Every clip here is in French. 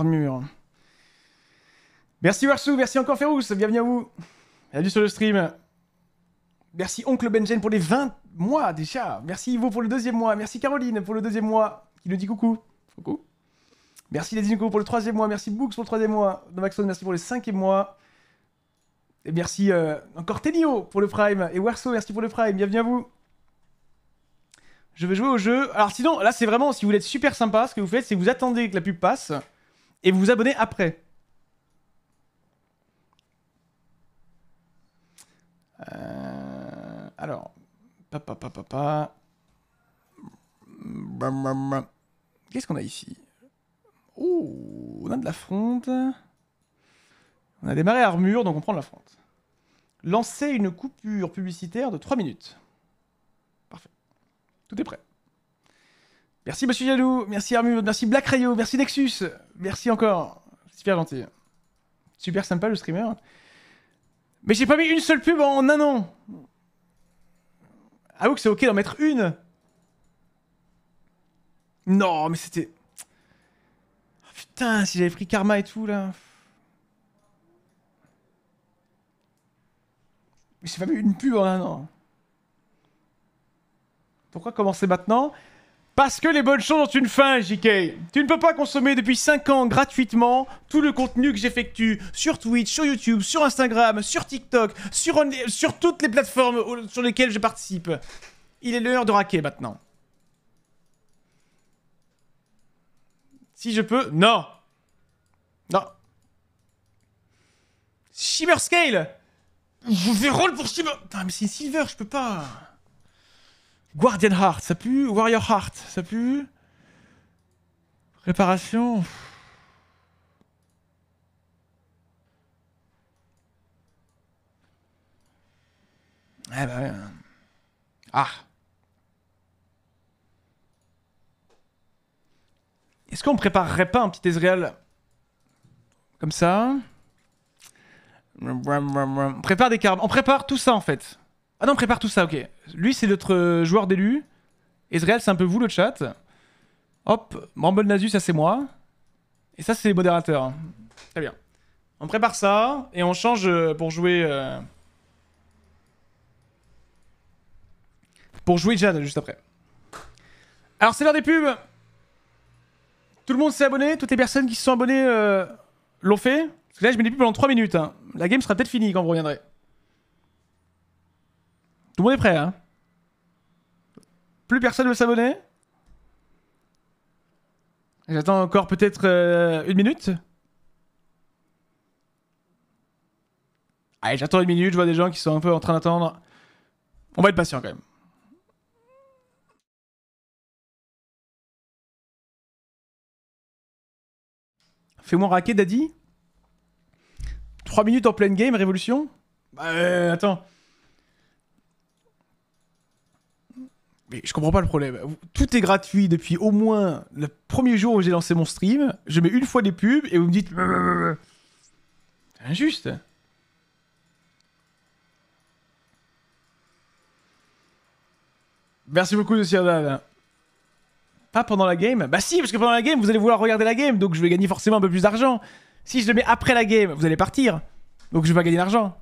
armure. Merci Warsou, merci encore Ferrous, bienvenue à vous. Bienvenue sur le stream. Merci Oncle Benjen pour les 20 mois déjà. Merci Ivo pour le 2e mois. Merci Caroline pour le 2e mois qui nous dit coucou. Coucou. Merci Lady Nico pour le 3e mois. Merci Books pour le 3e mois. Novaxon, merci pour le 5e mois. Et merci encore Tenio pour le Prime. Et Warso, merci pour le Prime. Bienvenue à vous. Je vais jouer au jeu. Alors sinon, là c'est vraiment, si vous voulez être super sympa, ce que vous faites, c'est que vous attendez que la pub passe et vous vous abonnez après. Alors, qu'est-ce qu'on a ici? Oh, on a de la fronde. On a des marées armure, donc on prend de la fronde. Lancer une coupure publicitaire de 3 minutes. Parfait. Tout est prêt. Merci Monsieur Jaloux, merci Armure, merci Black Rayo, merci Nexus, merci encore. Super gentil. Super sympa le streamer. Mais j'ai pas mis une seule pub en un an. Avoue que c'est ok d'en mettre une. Non, mais c'était... Oh, putain, si j'avais pris Karma et tout, là... Mais j'ai pas mis une pub en un an. Pourquoi commencer maintenant? Parce que les bonnes choses ont une fin, JK. Tu ne peux pas consommer depuis 5 ans gratuitement tout le contenu que j'effectue sur Twitch, sur YouTube, sur Instagram, sur TikTok, sur toutes les plateformes sur lesquelles je participe. Il est l'heure de raquer maintenant. Si je peux... Non. Non. Shimmer Scale. Je vais roll pour Shimmer... Putain, mais c'est Silver, je peux pas... Guardian Heart, ça pue. Warrior Heart, ça pue. Réparation. Eh bah ouais. Ah. Est-ce qu'on préparerait pas un petit Ezreal comme ça? On prépare des cartes. On prépare tout ça en fait. Ah non, on prépare tout ça, ok. Lui, c'est notre joueur d'élu. Ezreal, c'est un peu vous, le chat. Hop, Bramble Nasus, ça c'est moi. Et ça, c'est les modérateurs. Très bien. On prépare ça, et on change pour jouer... Pour jouer Jad, juste après. Alors, c'est l'heure des pubs. Tout le monde s'est abonné. Toutes les personnes qui se sont abonnées l'ont fait. Parce que là, je mets des pubs pendant 3 minutes. Hein. La game sera peut-être finie quand vous reviendrez. Tout le monde est prêt, hein? Plus personne ne veut s'abonner? J'attends encore peut-être 1 minute. Allez, j'attends 1 minute, je vois des gens qui sont un peu en train d'attendre. On va être patient quand même. Fais-moi raquer, Daddy. 3 minutes en pleine game, révolution? Bah, attends. Mais je comprends pas le problème. Tout est gratuit depuis au moins le premier jour où j'ai lancé mon stream. Je mets une fois des pubs et vous me dites... C'est injuste. Merci beaucoup de Sirdal. Pas pendant la game? Bah si, parce que pendant la game, vous allez vouloir regarder la game, donc je vais gagner forcément un peu plus d'argent. Si je le mets après la game, vous allez partir. Donc je vais pas gagner d'argent.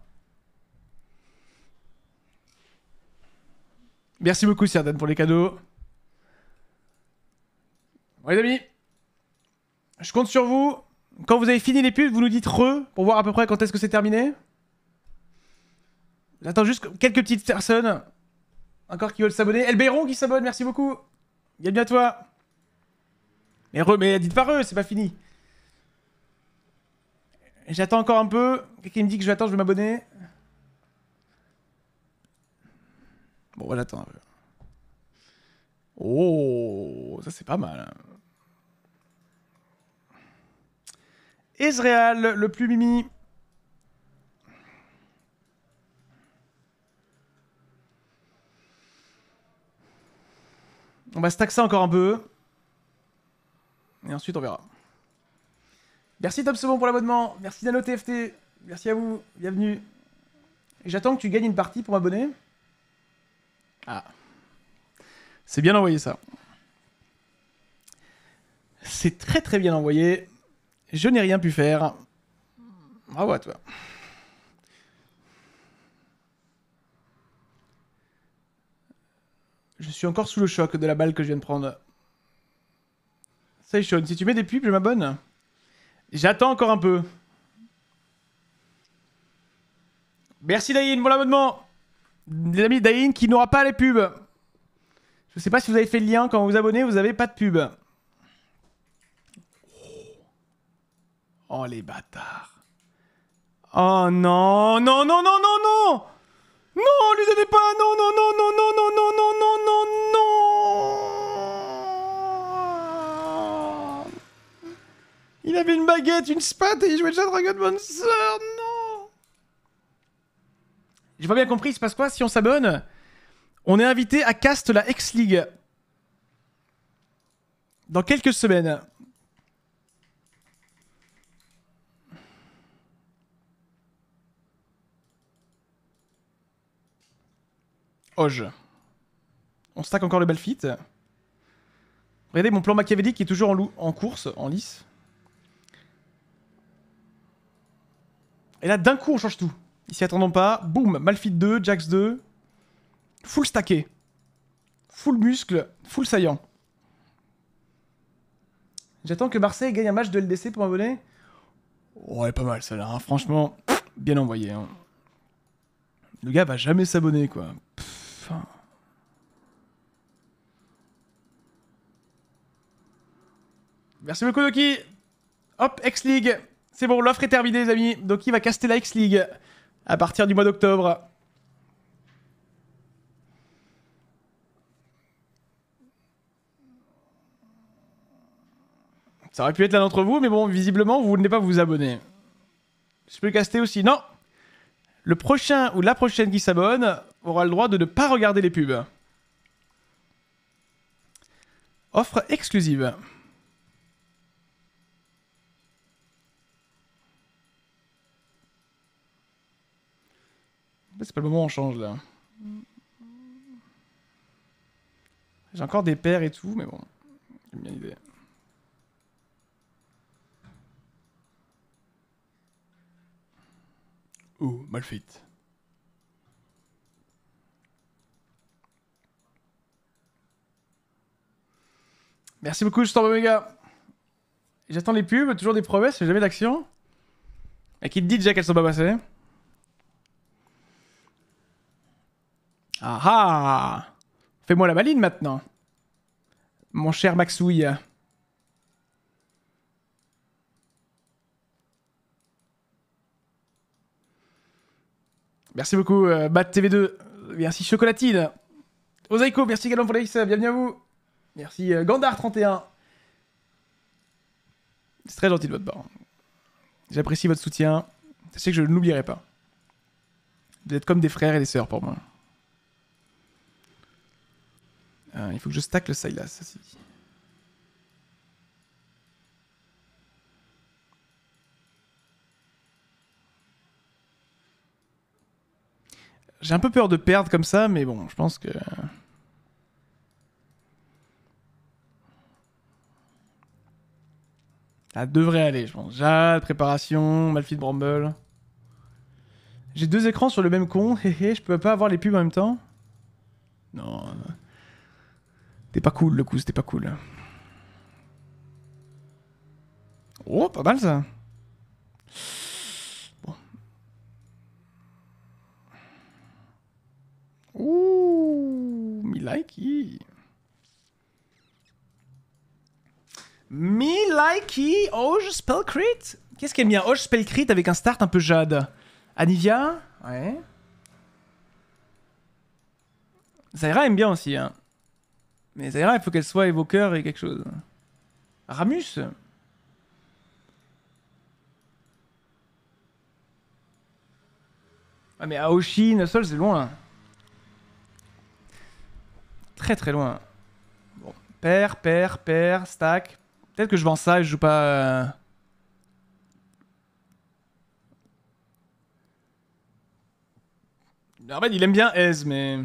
Merci beaucoup, Sirdan, pour les cadeaux. Bon, les amis, je compte sur vous. Quand vous avez fini les pubs, vous nous dites re pour voir à peu près quand est-ce que c'est terminé. J'attends juste quelques petites personnes encore qui veulent s'abonner. Elbeyron qui s'abonne, merci beaucoup. Bienvenue à toi. Mais dites pas re, c'est pas fini. J'attends encore un peu. Quelqu'un me dit que je vais attendre, je vais m'abonner. Bon, voilà, attends un peu. Oh, ça c'est pas mal. Ezreal, le plus mimi. On va stack ça encore un peu. Et ensuite on verra. Merci Tom Saumon pour l'abonnement. Merci Nano TFT. Merci à vous. Bienvenue. J'attends que tu gagnes une partie pour m'abonner. Ah. C'est bien envoyé ça. C'est très très bien envoyé. Je n'ai rien pu faire. Bravo à toi. Je suis encore sous le choc de la balle que je viens de prendre. Ça y est, Sean, si tu mets des pubs, je m'abonne. J'attends encore un peu. Merci Daïn pour l'abonnement. Les amis, Daïn qui n'aura pas les pubs. Je sais pas si vous avez fait le lien, quand vous vous abonnez, vous avez pas de pub. Oh les bâtards. Oh non, non, non, non, non, non. Non, lui donnez pas. Non, non, non, non, non, non, non, non, non, non, non. Il avait une baguette, une spade et il jouait déjà Dragon Monster. Non. J'ai pas bien compris, il se passe quoi si on s'abonne? On est invité à cast la X-League. Dans quelques semaines. Hoge. On stack encore le Balfit. Regardez mon plan machiavélique qui est toujours en course, en lice. Et là, d'un coup, on change tout. Ici, attendons pas. Boum, Malphite 2, Jax 2. Full stacké. Full muscle, full saillant. J'attends que Marseille gagne un match de LDC pour m'abonner. Ouais, pas mal celle-là, hein. Franchement, bien envoyé. Hein. Le gars va jamais s'abonner, quoi. Pff. Merci beaucoup, Doki. Hop, X-League. C'est bon, l'offre est terminée, les amis. Doki va caster la X-League à partir du mois d'octobre. Ça aurait pu être l'un d'entre vous, mais bon, visiblement, vous ne voulez pas vous abonner. Je peux le caster aussi. Non. Le prochain ou la prochaine qui s'abonne aura le droit de ne pas regarder les pubs. Offre exclusive. C'est pas le moment où on change, là. J'ai encore des paires et tout, mais bon. J'aime bien l'idée. Oh, mal fait. Merci beaucoup, Storm Omega. J'attends les pubs, toujours des promesses, mais jamais d'action. Et qui te dit déjà qu'elles sont pas passées? Ah ah! Fais-moi la maline maintenant. Mon cher Maxouille. Merci beaucoup, Bat TV2. Merci Chocolatine. Ozaiko, merci Galon pour l'Aix, bienvenue à vous. Merci Gandar31. C'est très gentil de votre part. J'apprécie votre soutien. Sachez que je ne l'oublierai pas. Vous êtes comme des frères et des sœurs pour moi. Il faut que je stack le Sylas, ça c'est dit. J'ai un peu peur de perdre comme ça, mais bon, je pense que... Ça devrait aller, je pense. Jade, préparation, Malphite Bramble. J'ai deux écrans sur le même con, hé je peux pas avoir les pubs en même temps? Non. T'es pas cool, le coup, c'était pas cool. Oh, pas mal ça. Bon. Ouh, Milaiki. Milaiki, Oge Spell Crit. Qu'est-ce qu'elle aime bien? Oge Spell Crit avec un start un peu Jade. Anivia? Ouais. Zaira aime bien aussi, hein. Mais Zaira, il faut qu'elle soit évoqueur et quelque chose. Ramus? Ah mais Aoshi, Nuzzle, c'est loin. Très très loin. Bon. Pair, stack. Peut-être que je vends ça et je joue pas... En fait, il aime bien Ez, mais...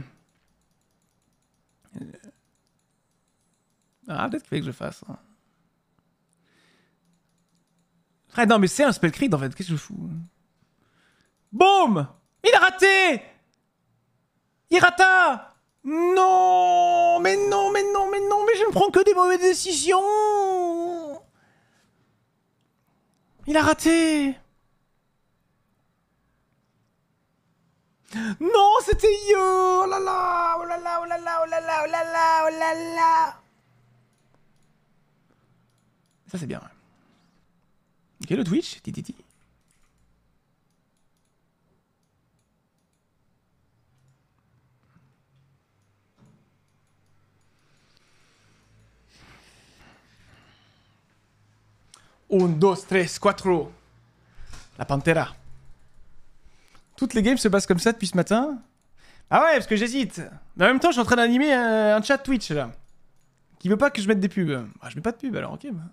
Ah, peut-être qu'il fallait que je fasse. Hein. Ah non, mais c'est un spell crit en fait, qu'est-ce que je fous? Boum! Il a raté! Il rata! Non! Mais non, mais non, mais non, mais je ne prends que des mauvaises décisions! Il a raté! Non, c'était yo! Oh là là! Oh là là! Oh là là! Oh là là! Oh là là! Oh là là! Ça c'est bien. Ok, le Twitch, tititi. Un, dos, tres, cuatro. La Pantera. Toutes les games se passent comme ça depuis ce matin. Ah ouais, parce que j'hésite. Mais en même temps, je suis en train d'animer un chat Twitch là. Qui veut pas que je mette des pubs. Bah, je mets pas de pub alors, ok. Bah.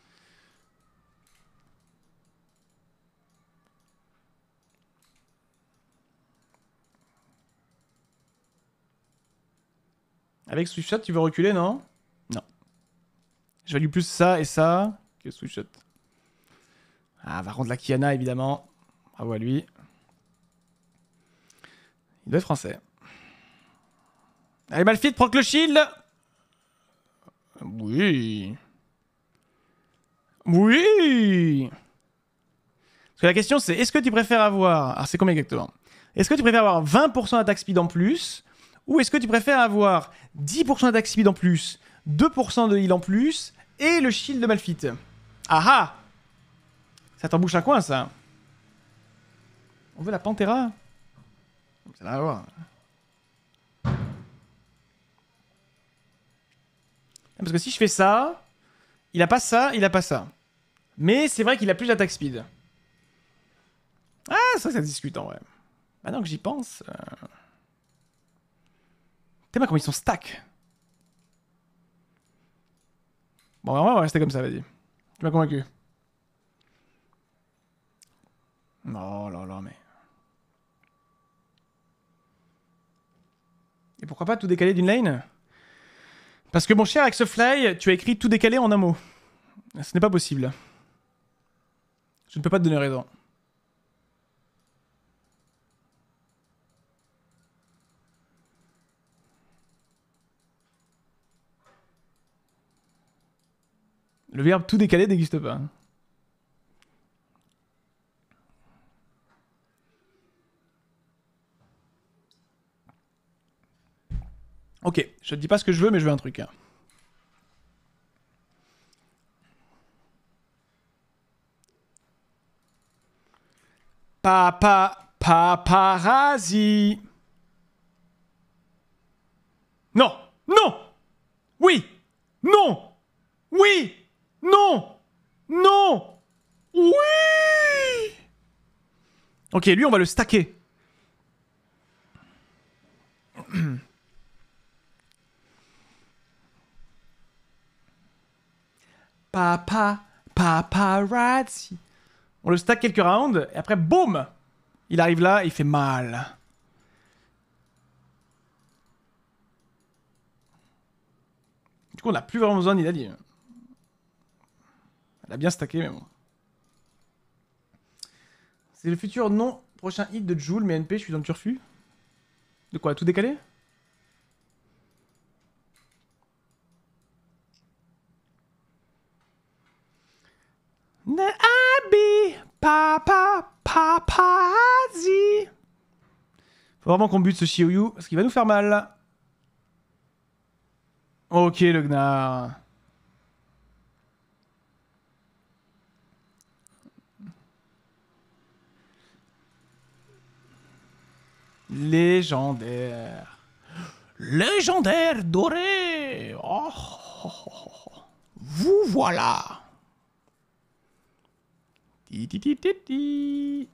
Avec Swiftshot, tu veux reculer, non? Non. Je value plus ça et ça que Swiftshot. Ah, va rendre la Kiana, évidemment. Bravo à lui. Il doit être français. Allez, Malphite, prends que le shield. Oui. Oui. Parce que la question, c'est est-ce que tu préfères avoir... Alors, c'est combien exactement? Est-ce que tu préfères avoir 20% d'attaque speed en plus? Ou est-ce que tu préfères avoir 10% d'attaque speed en plus, 2% de heal en plus, et le shield de Malphite? Ah ah! Ça t'embouche un coin, ça. On veut la Pantera? Ça va voir. Parce que si je fais ça, il a pas ça, il a pas ça. Mais c'est vrai qu'il a plus d'attaque speed. Ah, ça se discute en vrai. Maintenant que j'y pense... T'es mal comment ils sont stack. Bon, on va rester comme ça, vas-y. Tu m'as convaincu. Non, là, là, mais... Et pourquoi pas tout décaler d'une lane? Parce que mon cher Axefly, tu as écrit tout décaler en un mot. Ce n'est pas possible. Je ne peux pas te donner raison. Le verbe tout décaler n'existe pas. Ok, je te dis pas ce que je veux, mais je veux un truc. Paparazzi. Non, non, oui, non, oui, non, non, oui. Ok, lui on va le stacker. Paparazzi. On le stack quelques rounds, et après, boum! Il arrive là, il fait mal. Du coup, on n'a plus vraiment besoin d'Idali. Elle a bien stacké, mais bon. C'est le futur non prochain hit de Joule, mais NP, je suis dans le turfu. De quoi, tout décalé? Abi, paparazzi. Faut vraiment qu'on bute ce Shiryu, parce qu'il va nous faire mal. Ok, le Gnar. Légendaire. Légendaire doré. Oh, oh, oh, oh. Vous voilà. Ti, ti, ti, ti, ti.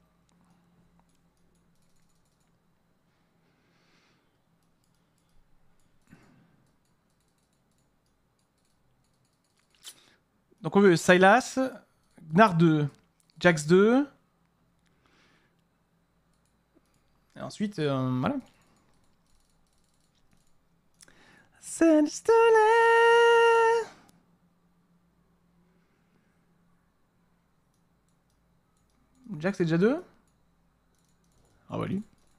Donc on veut Sylas, Gnar 2, Jax 2. Et ensuite, voilà. Sinister. Jack, c'est déjà 2. Ah bah lui.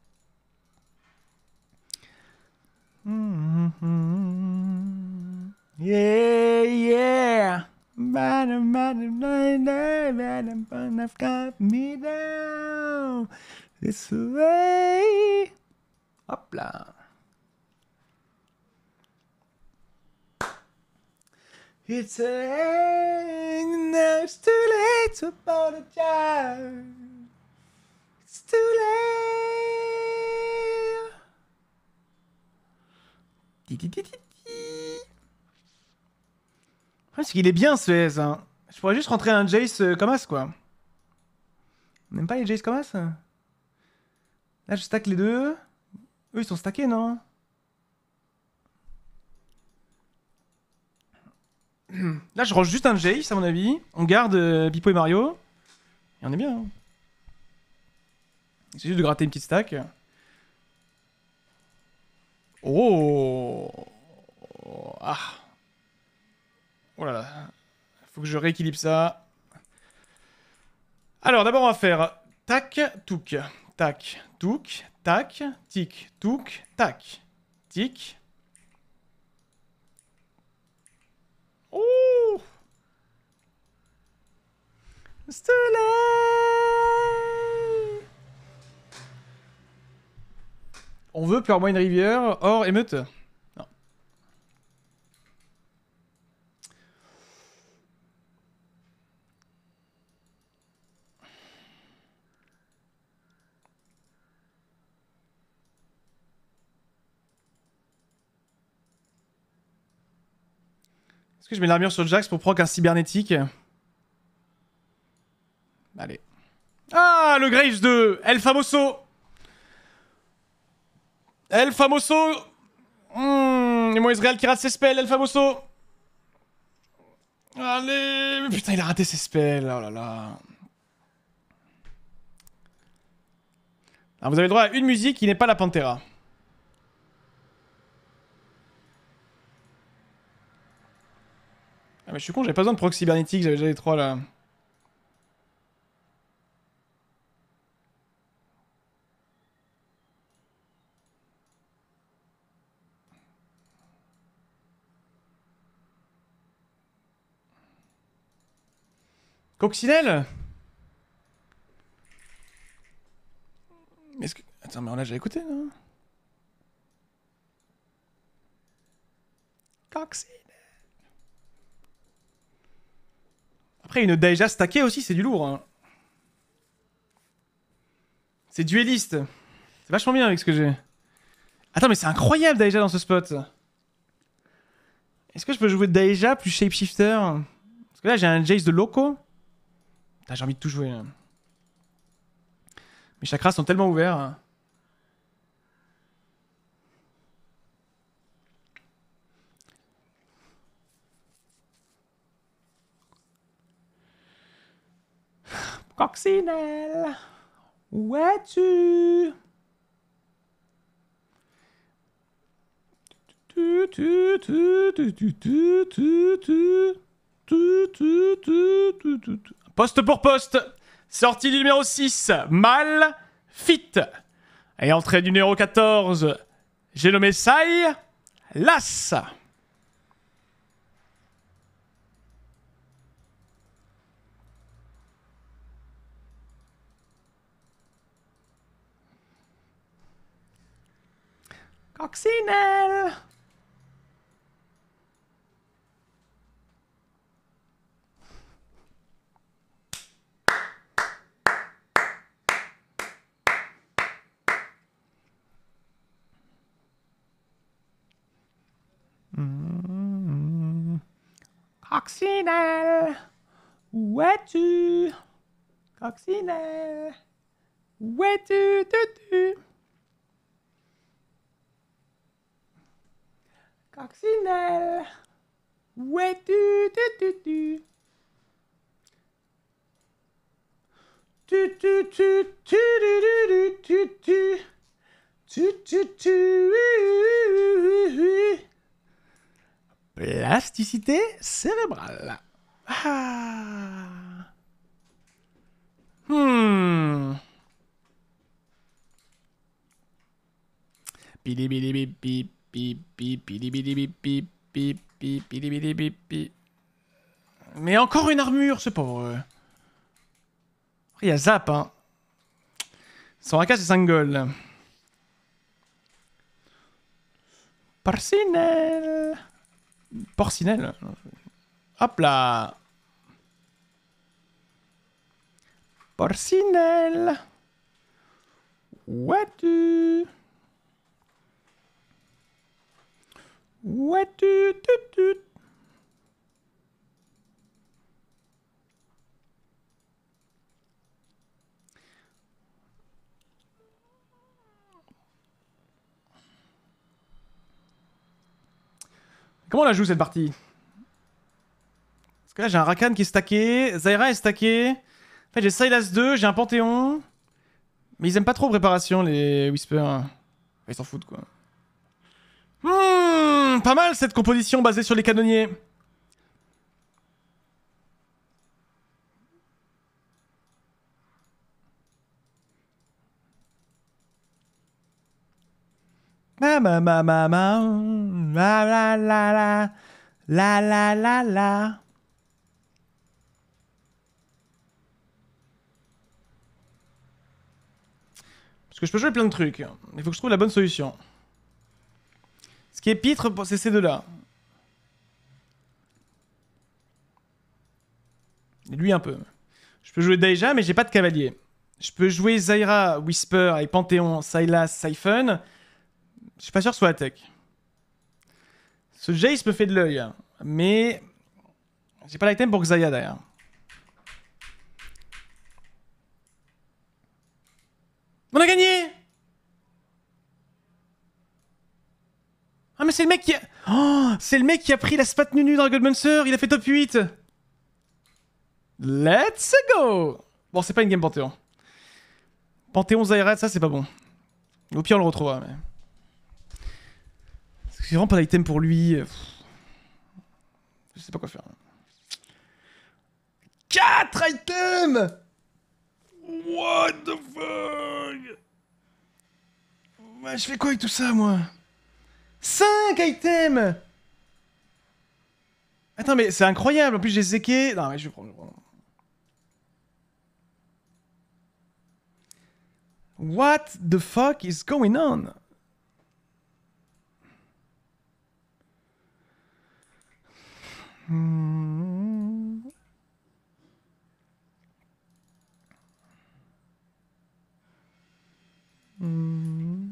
Yeah, yeah. I've got me down. This way. Hop là. It's it's too late to apologize. It's too late. C'est qu'il est bien ce S. Hein. Je pourrais juste rentrer un Jace comme As quoi. On n'aime pas les Jace comme As. Là je stack les deux. Eux ils sont stackés non? Là je range juste un Jace à mon avis. On garde Pipo et Mario. Et on est bien. Hein. C'est juste de gratter une petite stack. Oh. Ah. Oh là là. Faut que je rééquilibre ça. Alors d'abord on va faire tac, touk, tac, touk, tac, tic, touk, tac, tic. Oh. Stylé. On veut pleure-moi une rivière, or émeute. Non. Est-ce que je mets l'armure sur Jax pour prendre un cybernétique? Allez. Ah, le Graves de El Famoso. El Famoso. Et moi Israël qui rate ses spells, El Famoso. Allez. Mais putain, il a raté ses spells. Oh là là. Alors, vous avez le droit à une musique qui n'est pas la Pantera. Ah mais je suis con, j'avais pas besoin de proc cybernétique, j'avais déjà les 3 là. Coccinelle. Est-ce que... Attends, mais on l'a déjà écouté, non? Coccinelle. Après, une Daija stackée aussi, c'est du lourd. Hein. C'est dueliste. C'est vachement bien avec ce que j'ai. Attends, mais c'est incroyable Daija dans ce spot. Est-ce que je peux jouer Daija plus Shapeshifter? Parce que là, j'ai un Jace de Loco. J'ai envie de tout jouer. Hein. Mes chakras sont tellement ouverts. Hein. Coccinelle, où es-tu? Poste pour poste. Sortie du numéro 6, Mal Fit. Et entrée du numéro 14, j'ai nommé Sai Las. Coccinelle. Coccinelle, où es-tu? Coccinelle, où es-tu? Coccinelle, où es-tu? Plasticité cérébrale. Ah. Hmm. Pili bili bip bip bip bip pili bili bip bip bip bip pili bili bip bip. Mais encore une armure, c'est pas vrai. Il y a Zap, hein. Son AK, c'est 5 gold. Porcinelle. Porcinelle. Hop là. Porcinelle. Ouatu. Ouatu. Tut, tut. Comment on la joue cette partie? Parce que là j'ai un Rakan qui est stacké, Zyra est stacké. En fait j'ai Sylas 2, j'ai un Panthéon. Mais ils aiment pas trop préparation les Whisper. Ils s'en foutent quoi. Pas mal cette composition basée sur les canonniers. Ma ma ma ma ma la la la la la la la la. Parce que je peux jouer plein de trucs. Il faut que je trouve la bonne solution. Ce qui est pitre, c'est ces deux-là. Et lui un peu. Je peux jouer Daija, mais j'ai pas de cavalier. Je peux jouer Zyra, Whisper avec Panthéon, Sylas, Siphon. Je suis pas sûr que ce soit la tech. Ce Jace me fait de l'œil. Mais j'ai pas l'item pour Xayah derrière. On a gagné! Ah mais c'est le mec qui a... Oh, c'est le mec qui a pris la spat nunu dans la Goldmancer, il a fait top 8. Let's go! Bon, c'est pas une game Panthéon. Panthéon Zyra, ça c'est pas bon. Au pire on le retrouvera, mais... J'ai vraiment pas d'item pour lui. Je sais pas quoi faire. 4 items! What the fuck? Ouais, je fais quoi avec tout ça, moi? 5 items! Attends, mais c'est incroyable. En plus, j'ai zéké. Non, mais je vais prendre. What the fuck is going on? Hmm. Hmm.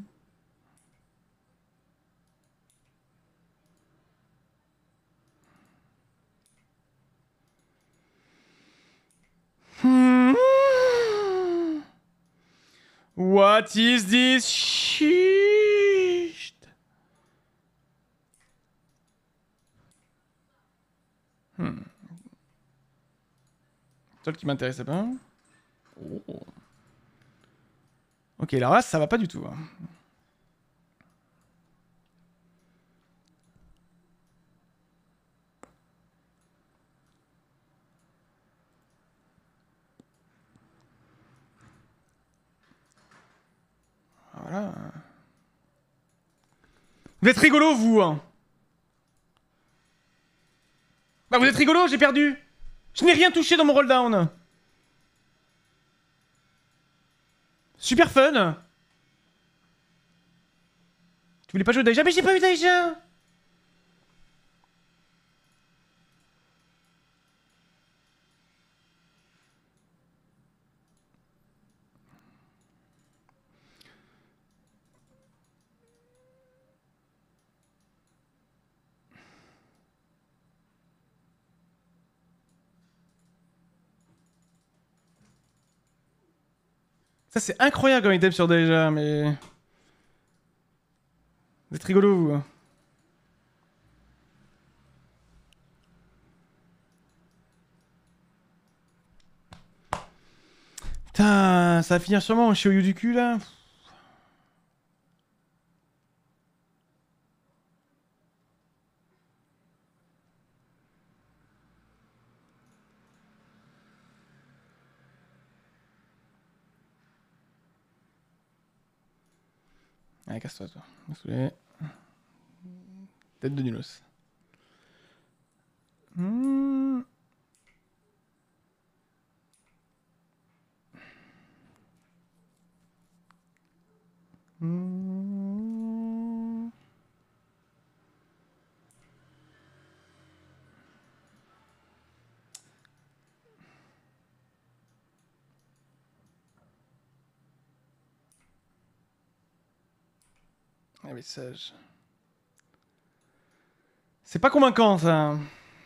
Hmm. What is this shit? Seul qui m'intéressait pas. Oh. Ok, alors là, ça va pas du tout. Hein. Voilà. Vous êtes rigolo, vous hein. Bah vous êtes rigolo, j'ai perdu. Je n'ai rien touché dans mon rolldown. Super fun. Tu voulais pas jouer Daija? Mais j'ai pas eu Daija. Ça c'est incroyable comme item sur Daija, mais... Vous êtes rigolo, vous. Putain, ça va finir sûrement chez Oyu du cul, là. Allez, casse-toi, toi. Désolé. Tête de nulos. Un message. C'est pas convaincant, ça.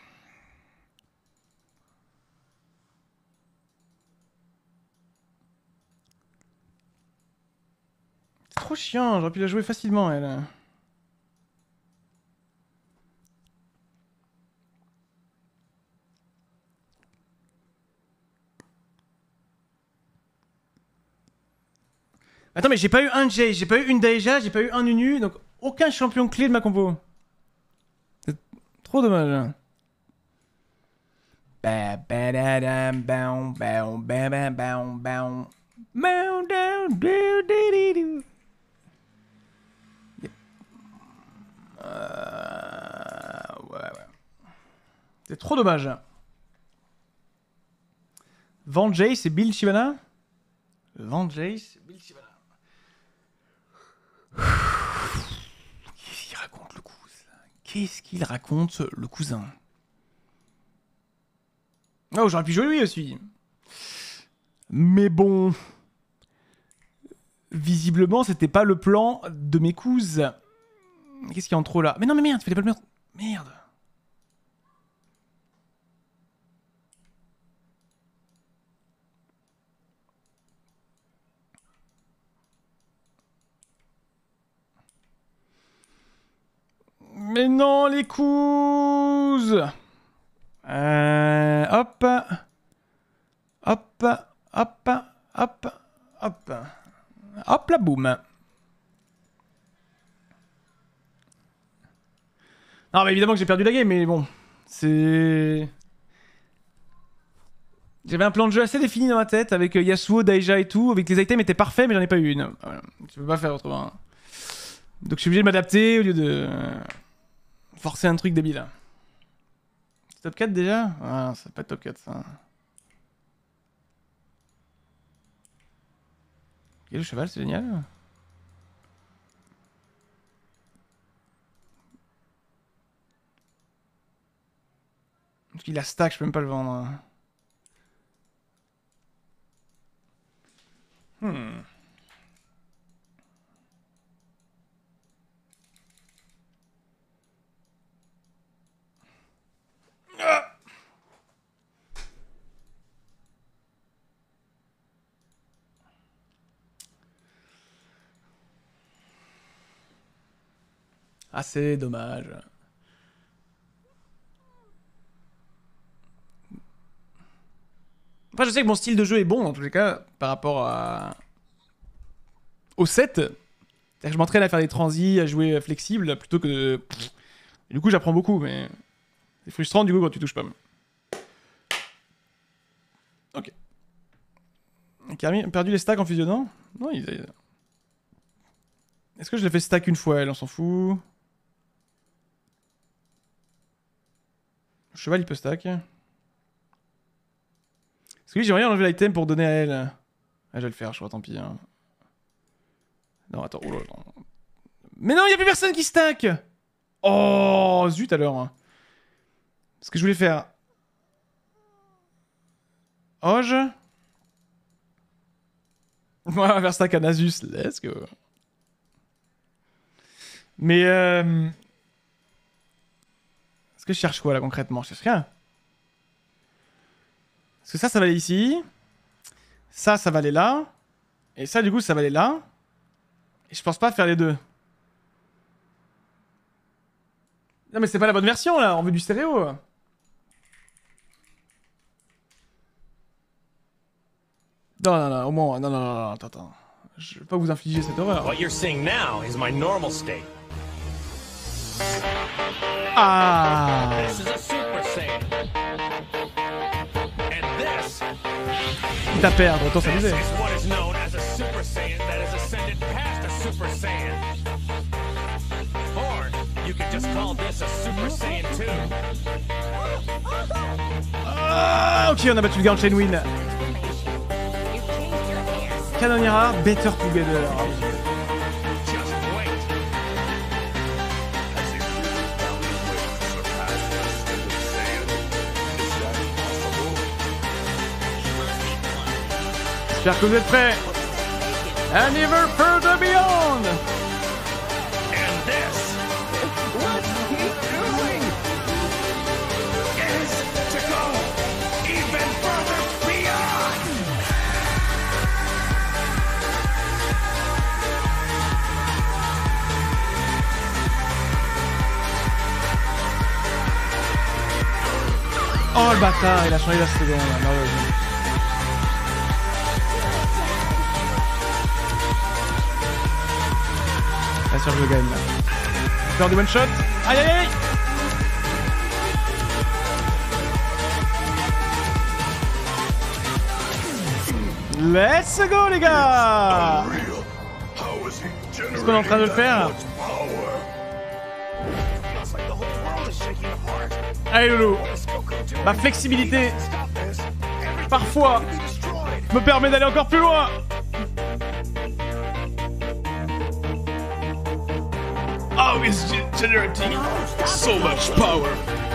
C'est trop chiant, j'aurais pu la jouer facilement, elle. Attends, mais j'ai pas eu un Jay, j'ai pas eu une Daeja, j'ai pas eu un Nunu, donc aucun champion clé de ma compo. C'est trop dommage. Ouais. C'est trop dommage. Van Jay, c'est Bill Shivana. Van Jay, c'est Bill Shivana. Qu'est-ce qu'il raconte le cousin? Qu'est-ce qu'il raconte le cousin? Oh, j'aurais pu jouer lui aussi. Mais bon. Visiblement, c'était pas le plan de mes cousses. Qu'est-ce qu'il y a en trop là? Mais non, mais merde, fallait pas le mettre. Merde. Mais non, les cousses. Hop. Hop. Hop. Hop. Hop. Hop là, boum. Non, mais évidemment que j'ai perdu la game, mais bon. C'est... J'avais un plan de jeu assez défini dans ma tête, avec Yasuo, Daeja et tout, avec les items étaient parfaits, mais j'en ai pas eu une. Voilà. Tu peux pas faire autrement. Donc je suis obligé de m'adapter au lieu de... forcer un truc débile. C'est top 4 déjà? Ah, c'est pas top 4 ça. Ok, le cheval, c'est génial. Parce qu'il a stack, je peux même pas le vendre. Ah, c'est dommage. Après, je sais que mon style de jeu est bon, dans tous les cas, par rapport au set. C'est-à-dire que je m'entraîne à faire des transis, à jouer flexible, plutôt que... Et du coup, j'apprends beaucoup, mais... C'est frustrant, du coup, quand tu touches pas. Ok. Karmi a perdu les stacks en fusionnant? Non, Est-ce que je l'ai fait stack une fois, elle? On s'en fout. Le cheval, il peut stack. Parce que oui, j'aimerais bien enlever l'item pour donner à elle. Ah, je vais le faire, je crois, tant pis. Hein. Non, attends. Oh là là. Mais non, il n'y a plus personne qui stack! Oh, zut alors. Ce que je voulais faire. Oge. On va faire stack à Nasus. Let's go. Mais est-ce que je cherche quoi là concrètement? Je cherche rien. Parce que ça va aller ici. Ça va aller là. Et ça, du coup, ça va aller là. Et je pense pas faire les deux. Non, mais c'est pas la bonne version là. On veut du stéréo. Non, au moins, non, attends. Je veux pas vous infliger cette horreur. What you're seeing now is my normal state. Ah. This is a Super Saiyan. And this Quitte à perdre, autant s'amuser. is what is known as a Super Saiyan that has ascended past a Super Saiyan. just call this a Super Saiyan 2. Ah, ok, on a battu le gars en chain win. Canonniera, Better Together. Just wait. J'espère que vous êtes prêts. And ever further beyond. And this, what he's doing, is to go even further beyond. Oh le bâtard, il a changé la seconde. Malheureusement. Bien sûr, je le gagne là. Faire du one shot. Aïe aïe aïe. Let's go les gars. Est-ce qu'on est en train de le faire? Allez Loulou. Ma flexibilité, parfois, me permet d'aller encore plus loin. Oh, it's generating so much power.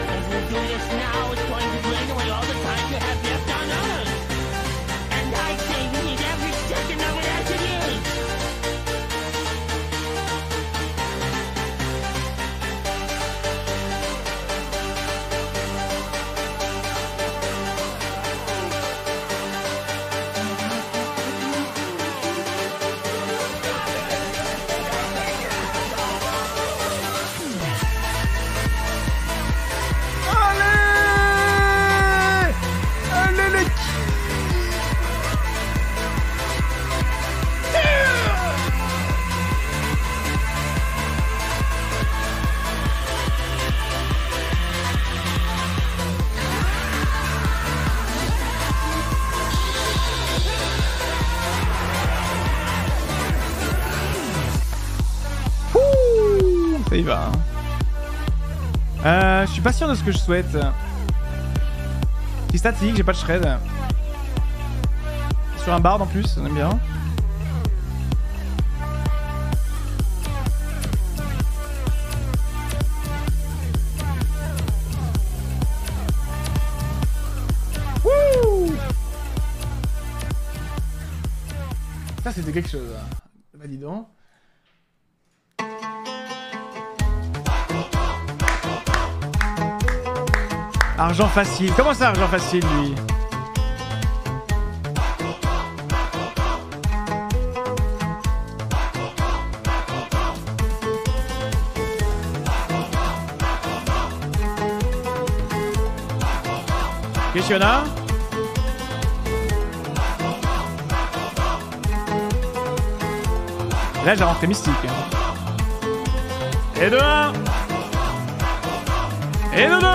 Ça y va. Je suis pas sûr de ce que je souhaite. C'est statique, j'ai pas de shred. Sur un bard en plus, on aime bien. Wouh! Ça c'était quelque chose. Bah dis donc. Argent facile. Comment ça, argent facile, lui? Questionna. Là, j'ai rentré mystique. Et de 1. Et de 2.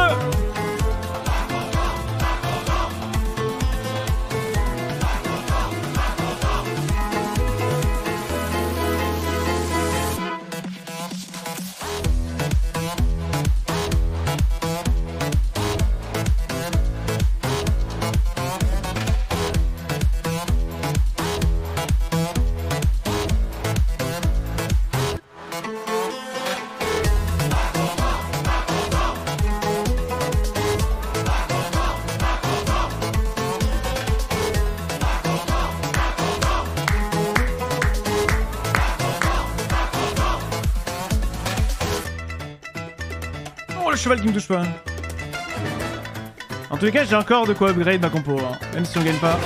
Oh, le cheval qui me touche pas. En tous les cas, j'ai encore de quoi upgrade ma compo, hein, même si on gagne pas.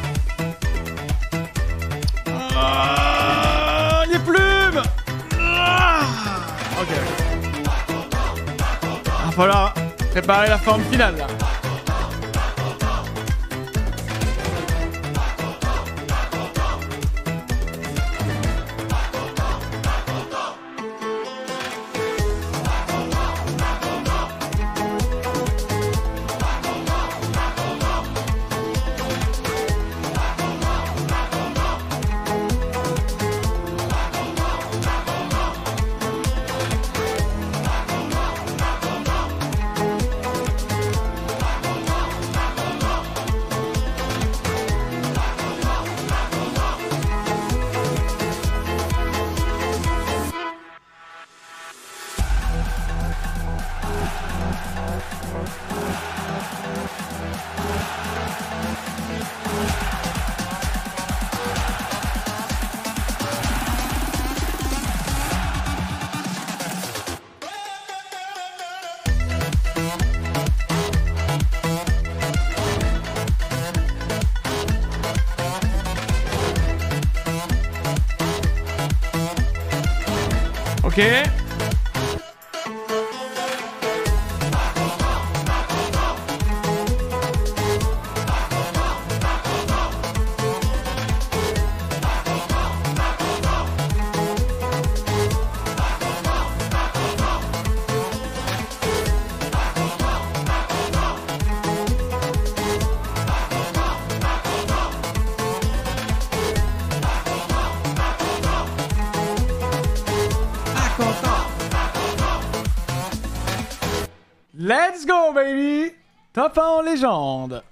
Ah, les plumes. Ah, ok. Il va falloir préparer la forme finale là. Ok. Let's go, baby! Top 1 en légende.